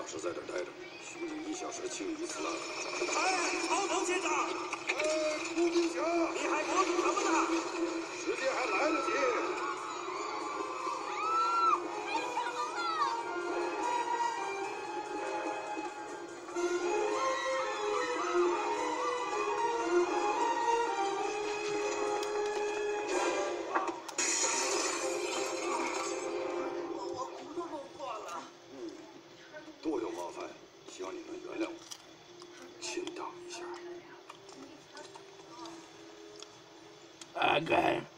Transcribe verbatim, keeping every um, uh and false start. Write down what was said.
时在这儿待着，休息一小时清一次垃圾。 哎，曹头先生， 哎，顾冰侠， 你还磨蹭什么呢？ 时间还来得及。 多有冒犯，希望你能原谅我，请等一下。 阿甘。